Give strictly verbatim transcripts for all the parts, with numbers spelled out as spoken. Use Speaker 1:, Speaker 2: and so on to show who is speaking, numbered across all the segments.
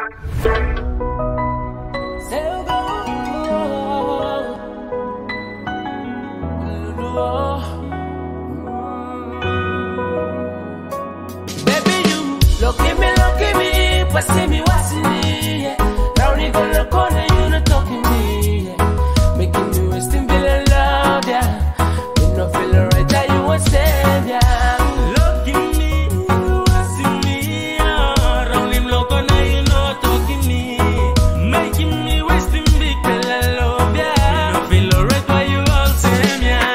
Speaker 1: Baby, you look at me, look at me, passing me, Wasim, yeah. Round the corner, corner, you not talking me, yeah. Making me wasting bill and love, yeah. Me no feel right, that you want save, yeah.
Speaker 2: Look at me, Wasim, yeah. Round him, look on, you not talking me, making me wasting bill and love, yeah. Me no feel right, why you all same, yeah.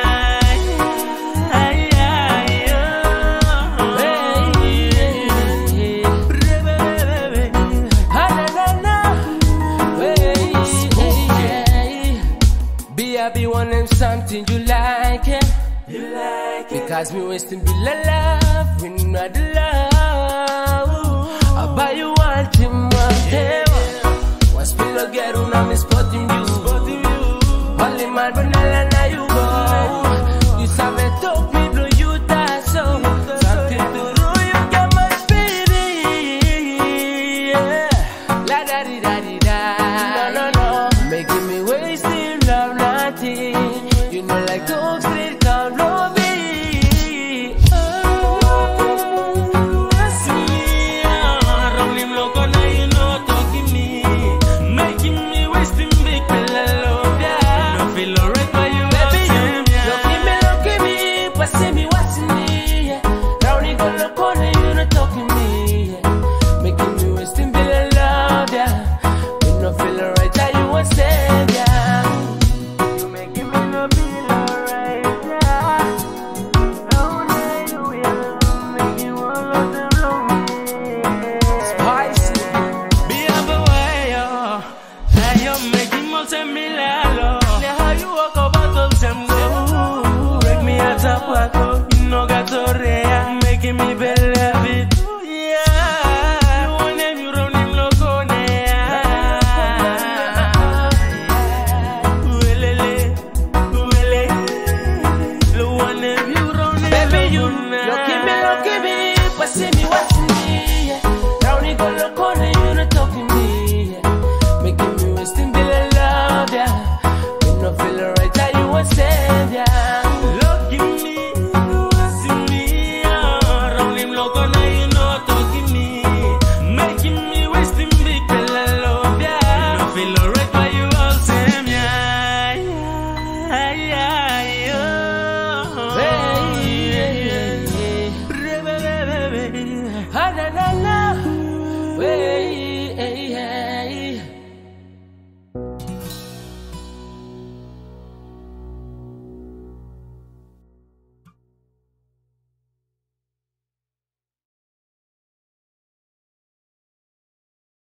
Speaker 1: I be one them something you like it,
Speaker 2: You like it.
Speaker 1: because me wasting bill of love, we not the love. I buy you one thing,